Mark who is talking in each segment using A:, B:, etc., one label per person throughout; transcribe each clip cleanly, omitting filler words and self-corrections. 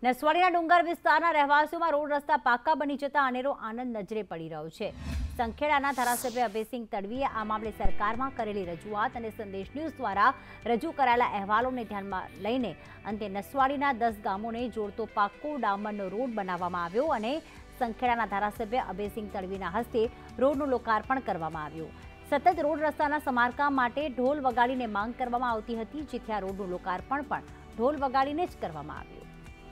A: નસવાડીના ડુંગર વિસ્તારના રહેવાસીઓમાં રોડ રસ્તા પાકા બની જતા અનેરો આનંદ નજરે પડી રહ્યો છે। સંખેડાના ધારાસભ્ય અભયસિંહ તડવીએ આ મામલે સરકારમાં કરેલી રજૂઆત અને સંદેશ ન્યૂઝ દ્વારા રજૂ કરાયેલા અહેવાલોને ધ્યાનમાં લઈને અંતે નસવાડીના 10 ગામોને જોડતો પાક્કો ડામરનો રોડ બનાવવામાં આવ્યો અને સંખેડાના ધારાસભ્ય અભયસિંહ તડવીના હસ્તે રોડનું લોકાર્પણ કરવામાં આવ્યું। સતત રોડ રસ્તાના સમારકામ માટે ઢોલ વગાડીને માંગ કરવામાં આવતી હતી, જેથી આ રોડનું લોકાર્પણ પણ ઢોલ વગાડીને જ કરવામાં આવ્યું।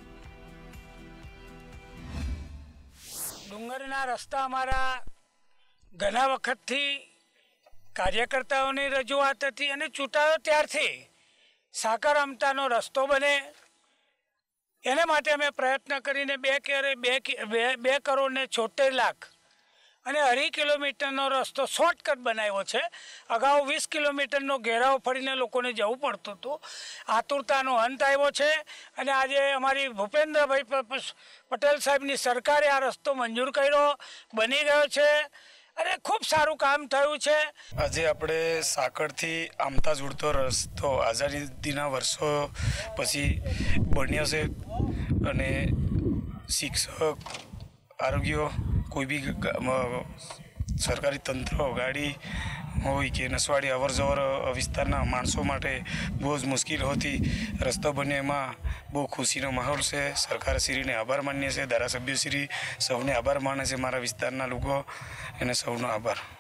B: ડુંગરના રસ્તા અમારા ઘણા વખતથી કાર્યકર્તાઓની રજૂઆત હતી અને ચૂંટાયો ત્યારથી સાકર અમતાનો રસ્તો બને એને માટે અમે પ્રયત્ન કરીને 2 કરોડ ને 76 લાખ અને 2.5 કિલોમીટરનો રસ્તો શોર્ટકટ બનાવ્યો છે। અગાઉ 20 કિલોમીટરનો ઘેરાવ ફરીને લોકોને જવું પડતું હતું। આતુરતાનો અંત આવ્યો છે અને આજે અમારી ભૂપેન્દ્રભાઈ પટેલ સાહેબની સરકારે આ રસ્તો મંજૂર કર્યો, બની ગયો છે અને ખૂબ સારું કામ થયું છે।
C: આજે આપણે સાકરથી આમતા જોડતો રસ્તો આઝાદીના વર્ષો પછી બન્યો છે અને શિક્ષક, આરોગ્ય, કોઈ બી સરકારી તંત્ર ગાડી હોય કે નસવાડી અવર જવર વિસ્તારના માણસો માટે બહુ જ મુશ્કેલ હોતી રસ્તો બન્યો, એમાં બહુ ખુશીનો માહોલ છે। સરકારશ્રીને આભાર માનીએ છીએ, ધારાસભ્યશ્રી સૌને આભાર માને છે, મારા વિસ્તારના લોકો એને સૌનો આભાર।